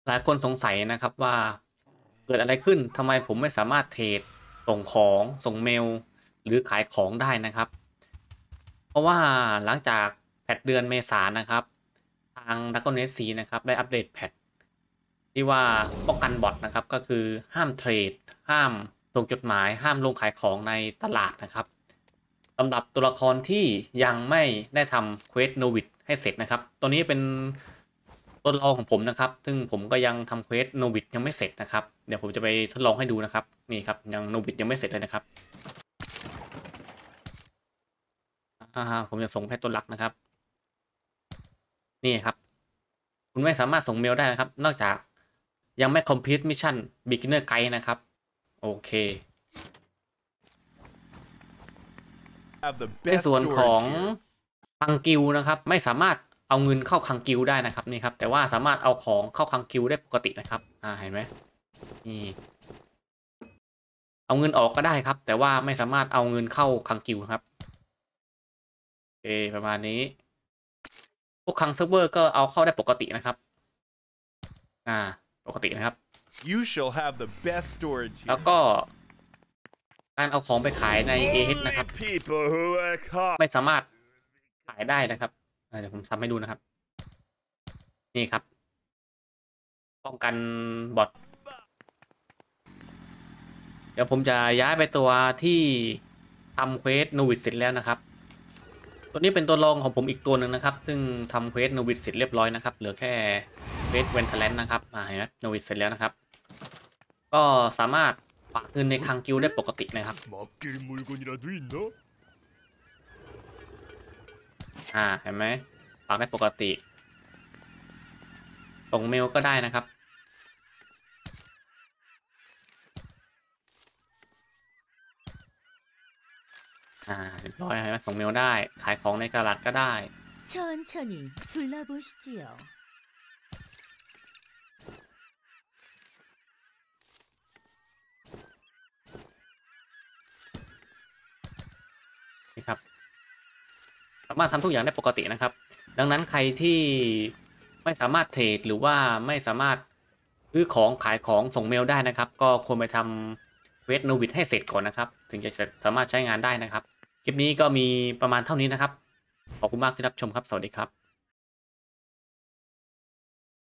หลายคนสงสัยนะครับว่าเกิดอะไรขึ้นทำไมผมไม่สามารถเทรดส่งของส่งเมลหรือขายของได้นะครับเพราะว่าหลังจากแพทเดือนเมษายนนะครับทาง Dragon Nest C นะครับได้อัปเดตแพทที่ว่าป้องกันบอทนะครับก็คือห้ามเทรดห้ามส่งจดหมายห้ามลงขายของในตลาดนะครับสำหรับตัวละครที่ยังไม่ได้ทำเควสโนวิดให้เสร็จนะครับตัวนี้เป็นตัวลองของผมนะครับซึ่งผมก็ยังทำเควสโนวิดยังไม่เสร็จนะครับเดี๋ยวผมจะไปทดลองให้ดูนะครับนี่ครับยังโนวิดยังไม่เสร็จเลยนะครับผมจะส่งแพทตัวหลักนะครับนี่ครับคุณไม่สามารถส่งเมลได้นะครับนอกจากยังไม่ complete mission beginner guide นะครับโอเคในส่วนของคังกิลนะครับไม่สามารถเอาเงินเข้าคังกิลได้นะครับนี่ครับแต่ว่าสามารถเอาของเข้าคังกิลได้ปกตินะครับเห็นไหมนี่เอาเงินออกก็ได้ครับแต่ว่าไม่สามารถเอาเงินเข้าคังกิลครับโอเคประมาณนี้พวกคังเซิร์ฟเวอร์ก็เอาเข้าได้ปกตินะครับปกตินะครับ You shall have the best storage here. แล้วก็การเอาของไปขายใน AH นะครับไม่สามารถขายได้นะครับเดี๋ยวผมทำให้ดูนะครับนี่ครับป้องกันบอทเดี๋ยวผมจะย้ายไปตัวที่ทำเควสโนวิดเสร็จแล้วนะครับตัวนี้เป็นตัวรองของผมอีกตัวหนึ่งนะครับซึ่งทำเควสโนวิดเสร็จเรียบร้อยนะครับเหลือแค่เควสเวนเทเลนนะครับเห็นไหมโนวิดเสร็จแล้วนะครับก็สามารถฝากเงินในคังกิลได้ปกตินะครับเห็นไหมฝากได้ปกติส่งเมลก็ได้นะครับเรียบร้อยนะส่งเมลได้ขายของในตลาดก็ได้ 천천히둘러보시지요 นี่ครับสามารถทำทุกอย่างได้ปกตินะครับดังนั้นใครที่ไม่สามารถเทรดหรือว่าไม่สามารถซื้อของขายของส่งเมลได้นะครับก็ควรไปทำเวทโนวิดให้เสร็จก่อนนะครับถึงจะสามารถใช้งานได้นะครับคลิปนี้ก็มีประมาณเท่านี้นะครับขอบคุณมากที่รับชมครับสวัสดีครับ